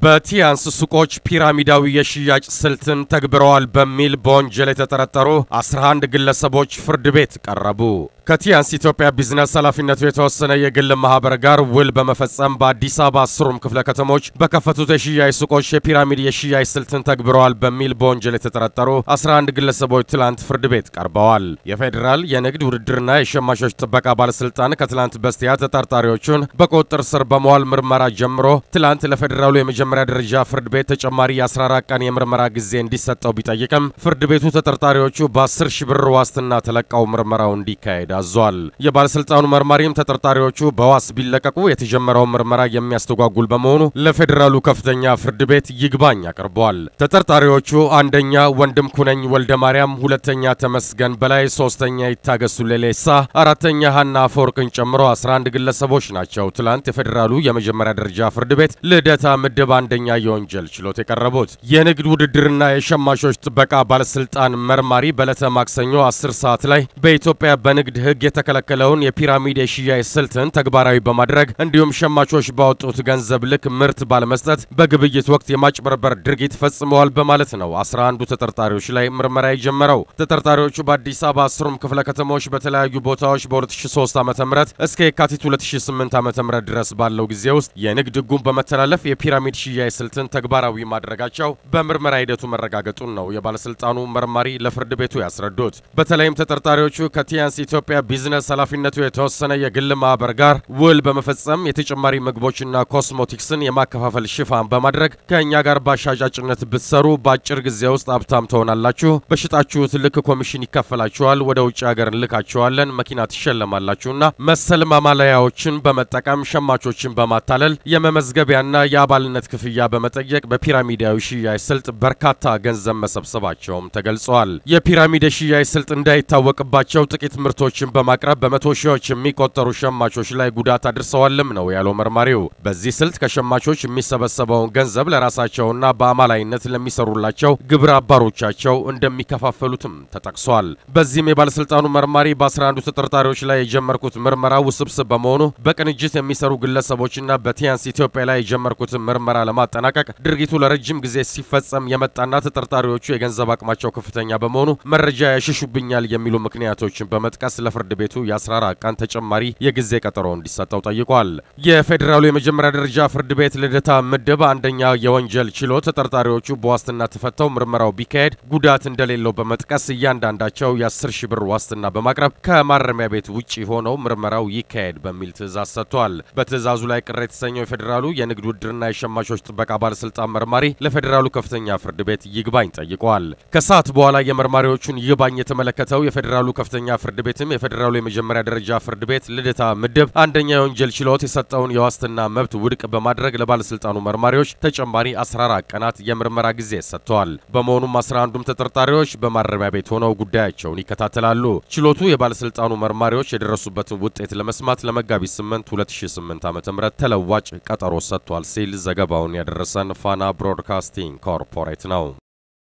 በቲያንስ ሱቆች ፒራሚዳዊ የሽያጭ ስልትን ተግብረዋል በሚል በወንጀል የተጠረጠሩ 11 ግለሰቦች ፍርድ ቤት ቀረቡ። ከቲያንስ ኢትዮጵያ ቢዝነስ ኃላፊነቱ የተወሰነ የግል ማህበር ጋር ውል በመፈጸም በአዲስ አበባ አስሩም ክፍለ ከተሞች በከፈቱት የሽያጭ ሱቆች የፒራሚድ የሽያጭ ስልትን ተግብረዋል በሚል በወንጀል የተጠረጠሩ 11 ግለሰቦች ትላንት ፍርድ ቤት ቀርበዋል። የፌዴራል የንግድ ውድድርና የሸማቾች ጥበቃ ባለስልጣን ከትላንት በስቲያ ተጠርጣሪዎቹን በቁጥጥር ስር በመዋል ምርመራ ጀምሮ ትላንት ለፌዴራሉ የመጀመሪያ ደረጃ ፍርድ ቤት ተጨማሪ የ14 ቀን የምርመራ ጊዜ እንዲሰጠው ቢጠይቅም ፍርድ ቤቱ ተጠርጣሪዎቹ በ10 ሺህ ብር ዋስትና ተለቀው ምርመራው እንዲካሄድ አዟል። የባለስልጣኑ መርማሪም ተጠርጣሪዎቹ በዋስ ቢለቀቁ የተጀመረው ምርመራ የሚያስተጓጉል በመሆኑ ለፌዴራሉ ከፍተኛ ፍርድ ቤት ይግባኝ አቅርበዋል። ተጠርጣሪዎቹ አንደኛ ወንድም ኩነኝ ወልደ ማርያም፣ ሁለተኛ ተመስገን በላይ፣ ሶስተኛ ይታገሱ ሌሌሳ፣ አራተኛ ሀና አፈወርቅን ጨምሮ 11 ግለሰቦች ናቸው ትላንት የፌዴራሉ የመጀመሪያ ደረጃ ፍርድ ቤት ልደታ ምድብ አንደኛ የወንጀል ችሎት የቀረቡት። የንግድ ውድድርና የሸማቾች ጥበቃ ባለስልጣን መርማሪ በዕለተ ማክሰኞ 10 ሰዓት ላይ በኢትዮጵያ በንግድ ሕግ የተከለከለውን የፒራሚድ የሽያጭ ስልትን ተግባራዊ በማድረግ እንዲሁም ሸማቾች ባወጡት ገንዘብ ልክ ምርት ባለመስጠት በግብይት ወቅት የማጭበርበር ድርጊት ፈጽመዋል በማለት ነው 11 ተጠርጣሪዎች ላይ ምርመራ የጀመረው። ተጠርጣሪዎቹ በአዲስ አበባ አስሩም ክፍለ ከተሞች በተለያዩ ቦታዎች በ2003 ዓ.ም እስከ የካቲት 2008 ዓ.ም ድረስ ባለው ጊዜ ውስጥ የንግድ ሕጉን በመተላለፍ የፒራሚድ ሽያጭ ስልትን ተግባራዊ ማድረጋቸው በምርመራ ሂደቱ መረጋገጡን ነው የባለስልጣኑ መርማሪ ለፍርድ ቤቱ ያስረዱት። በተለይም ተጠርጣሪዎቹ ከቲያንስ ኢትዮጵያ ቢዝነስ ኃላፊነቱ የተወሰነ የግል ማህበር ጋር ውል በመፈጸም የተጨማሪ ምግቦችና ኮስሞቲክስን የማከፋፈል ሽፋን በማድረግ ከኛ ጋር በአሻጫጭነት ብትሰሩ በአጭር ጊዜ ውስጥ ሀብታም ትሆናላችሁ፣ በሽጣችሁት ልክ ኮሚሽን ይከፈላችኋል፣ ወደ ውጭ ሀገር እንልካችኋለን፣ መኪና ትሸለማላችሁና መሰል ማማለያዎችን በመጠቀም ሸማቾችን በማታለል የመመዝገቢያና የአባልነት ክፍያ በመጠየቅ በፒራሚዳዊ ሽያጭ ስልት በርካታ ገንዘብ መሰብሰባቸውም ተገልጿል። የፒራሚድ ሽያጭ ስልት እንዳይታወቅባቸው ጥቂት ምርቶችን በማቅረብ በመቶ ሺዎች የሚቆጠሩ ሸማቾች ላይ ጉዳት አድርሰዋልም ነው ያለው መርማሪው። በዚህ ስልት ከሸማቾች የሚሰበሰበውን ገንዘብ ለራሳቸውና በአማላይነት ለሚሰሩላቸው ግብረ አባሮቻቸው እንደሚከፋፈሉትም ተጠቅሷል። በዚህም የባለስልጣኑ መርማሪ በ11 ተጠርጣሪዎች ላይ የጀመርኩት ምርመራ ውስብስብ በመሆኑ በቅንጅት የሚሰሩ ግለሰቦችና በቲያንስ ኢትዮጵያ ላይ የጀመርኩት ምርመራ ለማጠናቀቅ ድርጊቱ ለረጅም ጊዜ ሲፈጸም የመጣና ተጠርጣሪዎቹ የገንዘብ አቅማቸው ከፍተኛ በመሆኑ መረጃ ያሸሹብኛል የሚሉ ምክንያቶችን በመጥቀስ ለፍርድ ቤቱ የ14 ቀን ተጨማሪ የጊዜ ቀጠሮ እንዲሰጠው ጠይቋል። የፌዴራሉ የመጀመሪያ ደረጃ ፍርድ ቤት ልደታ ምድብ አንደኛ የወንጀል ችሎት ተጠርጣሪዎቹ በዋስትና ተፈተው ምርመራው ቢካሄድ ጉዳት እንደሌለው በመጥቀስ እያንዳንዳቸው የ10 ሺህ ብር ዋስትና በማቅረብ ከማረሚያ ቤት ውጪ ሆነው ምርመራው ይካሄድ በሚል ትዕዛዝ ሰጥቷል። በትዕዛዙ ላይ ቅር የተሰኘው የፌዴራሉ የንግድ ውድድርና የሸማቾች ጥበቃ ባለስልጣን መርማሪ ለፌዴራሉ ከፍተኛ ፍርድ ቤት ይግባኝ ጠይቋል። ከሰዓት በኋላ የመርማሪዎቹን ይግባኝ የተመለከተው የፌዴራሉ ከፍተኛ ፍርድ ቤትም የፌዴራሉ የመጀመሪያ ደረጃ ፍርድ ቤት ልደታ ምድብ አንደኛ የወንጀል ችሎት የሰጠውን የዋስትና መብት ውድቅ በማድረግ ለባለስልጣኑ መርማሪዎች ተጨማሪ 14 ቀናት የምርመራ ጊዜ ሰጥቷል። በመሆኑም 11ዱም ተጠርጣሪዎች በማረሚያ ቤት ሆነው ጉዳያቸውን ይከታተላሉ። ችሎቱ የባለስልጣኑ መርማሪዎች የደረሱበትን ውጤት ለመስማት ለመጋቢት 8 2008 ዓ.ም ተለዋጭ ቀጠሮ ሰጥቷል ሲል ዘገባውን ያደረሰን ፋና ብሮድካስቲንግ ኮርፖሬት ነው።